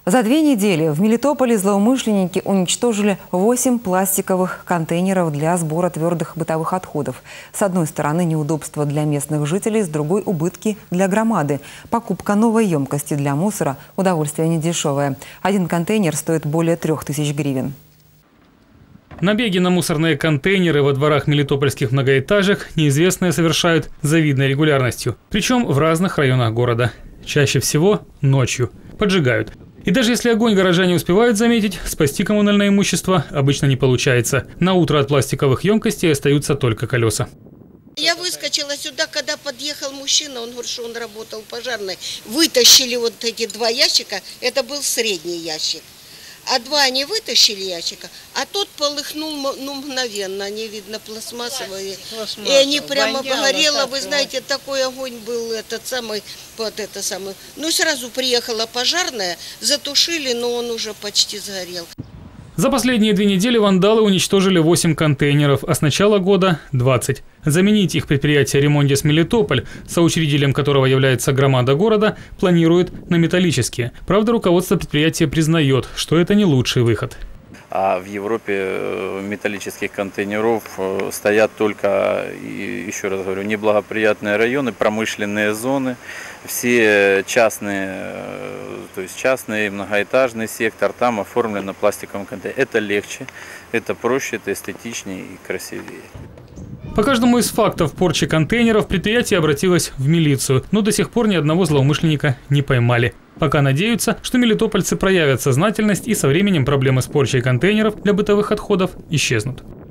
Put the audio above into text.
За 2 недели в Мелитополе злоумышленники уничтожили 8 пластиковых контейнеров для сбора твердых бытовых отходов. С одной стороны неудобства для местных жителей, с другой убытки для громады. Покупка новой емкости для мусора – удовольствие недешевое. Один контейнер стоит более 3000 гривен. Набеги на мусорные контейнеры во дворах мелитопольских многоэтажек неизвестные совершают с завидной регулярностью. Причем в разных районах города. Чаще всего ночью. Поджигают. И даже если огонь горожане успевают заметить, спасти коммунальное имущество обычно не получается. На утро от пластиковых емкостей остаются только колеса. Я выскочила сюда, когда подъехал мужчина, он говорит, что он работал пожарной. Вытащили вот эти 2 ящика, это был средний ящик. А 2 они вытащили ящика, а тот полыхнул мгновенно, они, видно, пластмассовые. И они прямо погорело, вы знаете, такой огонь был, Ну и сразу приехала пожарная, затушили, но он уже почти сгорел. За последние 2 недели вандалы уничтожили 8 контейнеров, а с начала года – 20. Заменить их предприятие «Ремондис Мелитополь», соучредителем которого является громада города, планирует на металлические. Правда, руководство предприятия признает, что это не лучший выход. А в Европе металлических контейнеров стоят только, еще раз говорю, неблагоприятные районы, промышленные зоны, все частные, то есть частный многоэтажный сектор, там оформлено пластиковым контейнером. Это легче, это проще, это эстетичнее и красивее. По каждому из фактов порчи контейнеров предприятие обратилось в милицию, но до сих пор ни одного злоумышленника не поймали. Пока надеются, что мелитопольцы проявят сознательность и со временем проблемы с порчей контейнеров для бытовых отходов исчезнут.